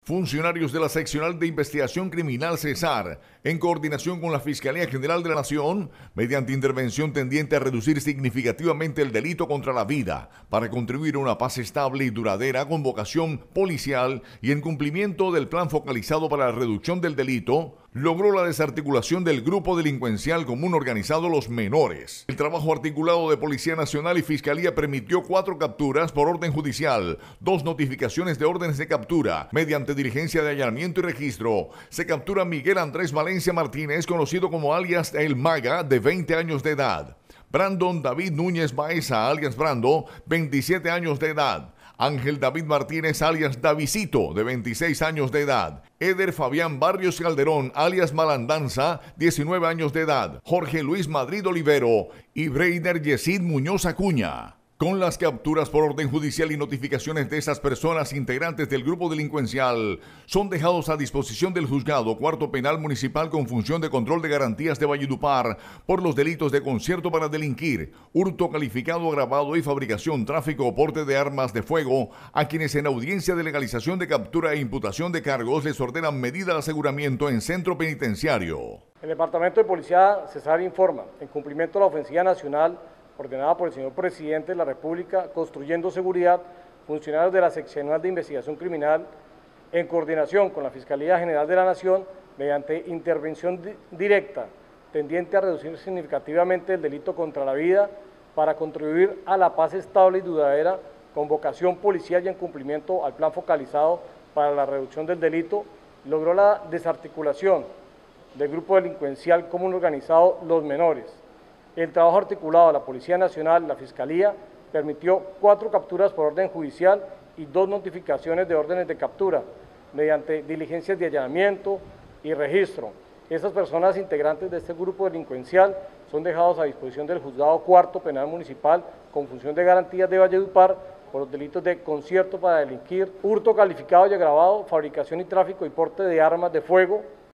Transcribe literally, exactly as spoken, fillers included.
Funcionarios de la Seccional de Investigación Criminal Cesar, en coordinación con la Fiscalía General de la Nación, mediante intervención tendiente a reducir significativamente el delito contra la vida, para contribuir a una paz estable y duradera con vocación policial y en cumplimiento del plan focalizado para la reducción del delito, logró la desarticulación del grupo delincuencial común organizado Los Menores. El trabajo articulado de Policía Nacional y Fiscalía permitió cuatro capturas por orden judicial, dos notificaciones de órdenes de captura. Mediante diligencia de allanamiento y registro, se captura a Miguel Andrés Valencia Martínez, conocido como alias El Maga, de veinte años de edad. Brandon David Núñez Baeza, alias Brando, veintisiete años de edad. Ángel David Martínez, alias Davisito, de veintiséis años de edad. Eder Fabián Barrios Calderón, alias Malandanza, diecinueve años de edad. Jorge Luis Madrid Olivero y Breiner Yesid Muñoz Acuña. Con las capturas por orden judicial y notificaciones de esas personas integrantes del grupo delincuencial, son dejados a disposición del juzgado cuarto penal municipal con función de control de garantías de Valledupar por los delitos de concierto para delinquir, hurto calificado agravado y fabricación, tráfico o porte de armas de fuego, a quienes en audiencia de legalización de captura e imputación de cargos les ordenan medida de aseguramiento en centro penitenciario. El Departamento de Policía Cesar informa, en cumplimiento de la ofensiva nacional ordenada por el señor Presidente de la República, Construyendo Seguridad, funcionarios de la Seccional de Investigación Criminal, en coordinación con la Fiscalía General de la Nación, mediante intervención di directa, tendiente a reducir significativamente el delito contra la vida, para contribuir a la paz estable y duradera, con vocación policial y en cumplimiento al plan focalizado para la reducción del delito, logró la desarticulación del grupo delincuencial común organizado Los Menores. El trabajo articulado de la Policía Nacional y la Fiscalía permitió cuatro capturas por orden judicial y dos notificaciones de órdenes de captura, mediante diligencias de allanamiento y registro. Esas personas integrantes de este grupo delincuencial son dejados a disposición del Juzgado Cuarto Penal Municipal con función de garantías de Valledupar por los delitos de concierto para delinquir, hurto calificado y agravado, fabricación y tráfico y porte de armas de fuego,